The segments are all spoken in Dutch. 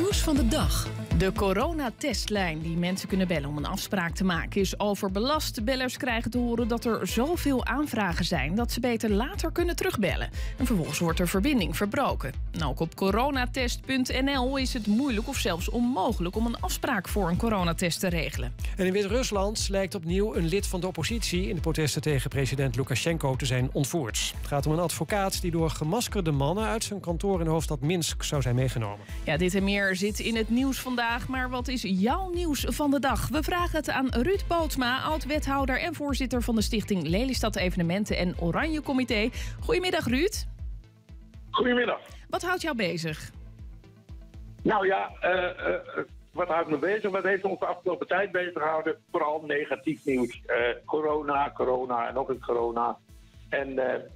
nieuws van de dag. De coronatestlijn die mensen kunnen bellen om een afspraak te maken is overbelast. Bellers krijgen te horen dat er zoveel aanvragen zijn dat ze beter later kunnen terugbellen. En vervolgens wordt er verbinding verbroken. Nou, ook op coronatest.nl is het moeilijk of zelfs onmogelijk om een afspraak voor een coronatest te regelen. En in Wit-Rusland lijkt opnieuw een lid van de oppositie in de protesten tegen president Lukasjenko te zijn ontvoerd. Het gaat om een advocaat die door gemaskerde mannen uit zijn kantoor in de hoofdstad Minsk zou zijn meegenomen. Ja, dit en meer zit in het nieuws vandaag. Maar wat is jouw nieuws van de dag? We vragen het aan Ruud Bootsma, oud-wethouder en voorzitter van de stichting Lelystad Evenementen en Oranje Comité. Goedemiddag, Ruud. Goedemiddag. Wat houdt jou bezig? Nou ja, wat houdt me bezig? Wat heeft ons de afgelopen tijd bezig gehouden? Vooral negatief nieuws. Corona en nog eens corona. En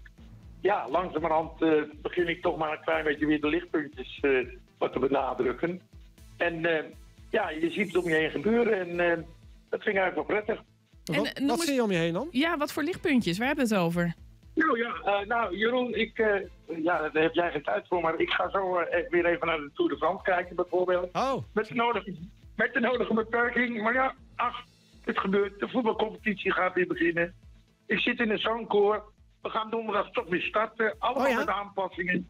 ja, langzamerhand begin ik toch maar een klein beetje weer de lichtpuntjes wat te benadrukken. En ja, je ziet het om je heen gebeuren en dat vind ik eigenlijk wel prettig. Wat zie je om je heen dan? Ja, wat voor lichtpuntjes? Waar hebben we het over? Nou ja, Jeroen, daar heb jij geen tijd voor, maar ik ga zo weer even naar de Tour de France kijken bijvoorbeeld. Oh. Met de nodige beperking. Maar ja, het gebeurt. De voetbalcompetitie gaat weer beginnen. Ik zit in een zangkoor. We gaan donderdag toch weer starten. Allemaal met aanpassingen.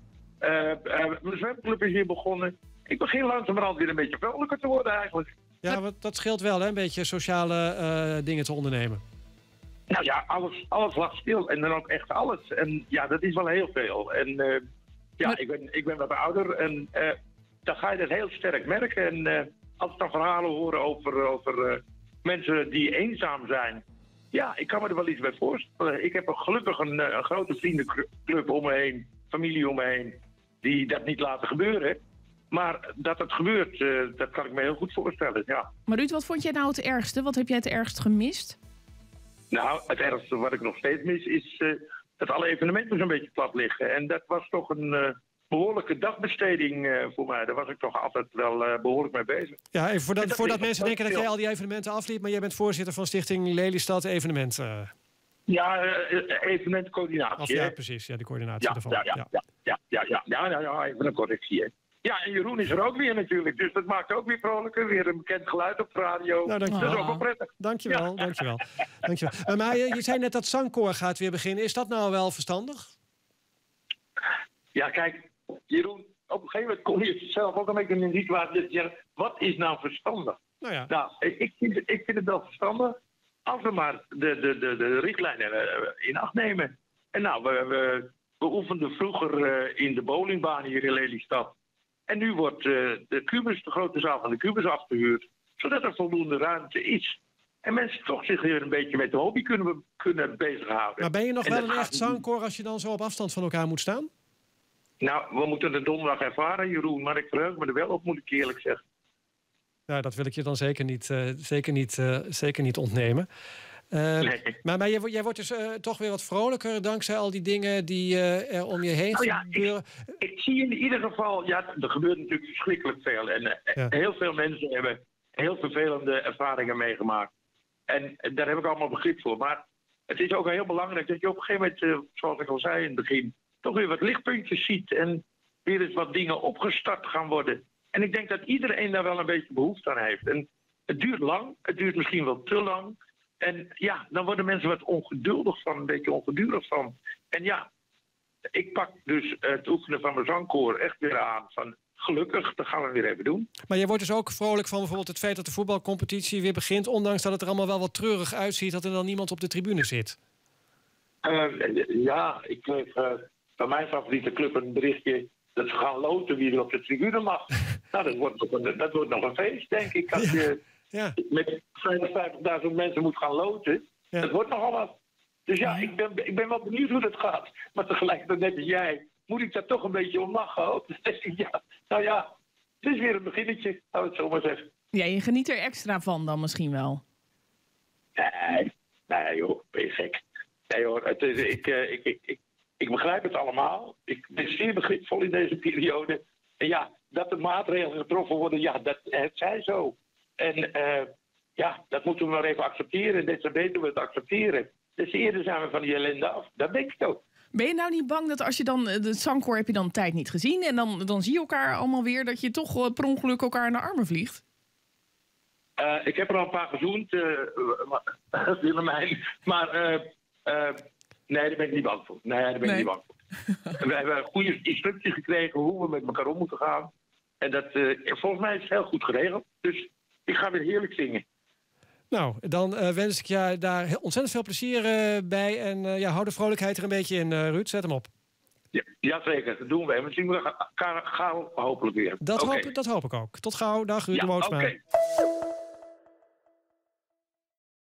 Mijn zwemclub is weer begonnen. Ik begin langzamerhand weer een beetje vrolijker te worden eigenlijk. Ja, dat scheelt wel, hè? Een beetje sociale dingen te ondernemen. Nou ja, alles lag stil. En dan ook echt alles. En ja, dat is wel heel veel. En ja, ik ben wat ouder. En dan ga je dat heel sterk merken. En als ik dan verhalen horen over mensen die eenzaam zijn. Ja, ik kan me er wel iets bij voorstellen. Ik heb gelukkig een grote vriendenclub om me heen. Familie om me heen. Die dat niet laten gebeuren. Maar dat het gebeurt, dat kan ik me heel goed voorstellen, ja. Maar Ruud, wat vond jij nou het ergste? Wat heb jij het ergst gemist? Nou, het ergste wat ik nog steeds mis is dat alle evenementen zo'n beetje plat liggen. En dat was toch een behoorlijke dagbesteding voor mij. Daar was ik toch altijd wel behoorlijk mee bezig. Ja, even voordat mensen denken dat jij al die evenementen afliep, maar jij bent voorzitter van stichting Lelystad Evenementen. Ja, evenementcoördinatie. Ja, precies. Ja, de coördinatie ervan. Ja, even een correctie. Hè. Ja, en Jeroen is er ook weer natuurlijk. Dus dat maakt ook weer vrolijker. Weer een bekend geluid op de radio. Nou, dankjewel. Dat is ook wel prettig. Dankjewel. Maar je zei net dat zangkoor gaat weer beginnen. Is dat nou wel verstandig? Ja, kijk, Jeroen, op een gegeven moment kom je zelf ook een beetje in een situatie dat je zegt, wat is nou verstandig? Nou, ik vind het wel verstandig als we maar de richtlijnen in acht nemen. En nou, we oefenden vroeger in de bowlingbaan hier in Lelystad. En nu wordt de grote zaal van de Cubus afgehuurd, zodat er voldoende ruimte is. En mensen toch zich weer een beetje met de hobby kunnen bezighouden. Maar ben je nog wel een echt zangkoor als je dan zo op afstand van elkaar moet staan? Nou, we moeten het donderdag ervaren, Jeroen. Maar ik verheug me er wel op, moet ik eerlijk zeggen. Ja, dat wil ik je dan zeker niet ontnemen. Nee. Maar jij wordt dus toch weer wat vrolijker dankzij al die dingen die er om je heen gebeuren. Ik zie in ieder geval, ja, er gebeurt natuurlijk verschrikkelijk veel. En heel veel mensen hebben heel vervelende ervaringen meegemaakt. En daar heb ik allemaal begrip voor. Maar het is ook heel belangrijk dat je op een gegeven moment, zoals ik al zei in het begin, toch weer wat lichtpuntjes ziet en weer eens wat dingen opgestart gaan worden. En ik denk dat iedereen daar wel een beetje behoefte aan heeft. En het duurt lang, het duurt misschien wel te lang. En ja, dan worden mensen wat een beetje ongedurig van. En ja, ik pak dus het oefenen van mijn zangkoor echt weer aan. Van gelukkig, dat gaan we weer even doen. Maar je wordt dus ook vrolijk van bijvoorbeeld het feit dat de voetbalcompetitie weer begint, ondanks dat het er allemaal wel wat treurig uitziet dat er dan niemand op de tribune zit. Ja, ik kreeg van mijn favoriete club een berichtje dat ze gaan loten wie er op de tribune mag. Nou, dat wordt nog een feest, denk ik. Als je met 55.000 mensen moet gaan loten. Ja. Dat wordt nogal wat. Dus ja, ik ben wel benieuwd hoe dat gaat. Maar tegelijkertijd, net als jij, moet ik daar toch een beetje om lachen. Het is weer een beginnetje, zou ik het zo maar zeggen. Ja, je geniet er extra van dan misschien wel. Nee joh, ben je gek. Nee hoor, ik begrijp het allemaal. Ik ben zeer begripvol in deze periode. En ja, dat er maatregelen getroffen worden, ja, het zij zo. En dat moeten we maar even accepteren. Des te beter we het accepteren, des te eerder zijn we van die ellende af. Dat denk ik ook. Ben je nou niet bang dat als je dan... De zangkoor heb je dan een tijd niet gezien... en dan zie je elkaar allemaal weer... dat je toch per ongeluk elkaar in de armen vliegt? Ik heb er al een paar gezoend, Willemijn. Maar nee, daar ben ik niet bang voor. Niet bang voor. We hebben een goede instructie gekregen hoe we met elkaar om moeten gaan. En dat, volgens mij is het heel goed geregeld. Dus ik ga weer heerlijk zingen. Nou, dan wens ik je daar ontzettend veel plezier bij. En hou de vrolijkheid er een beetje in, Ruud. Zet hem op. Ja, zeker. Dat doen we. En we zien elkaar gauw hopelijk weer. Dat hoop ik ook. Tot gauw. Dag, Ruud de Woodsma. Okay.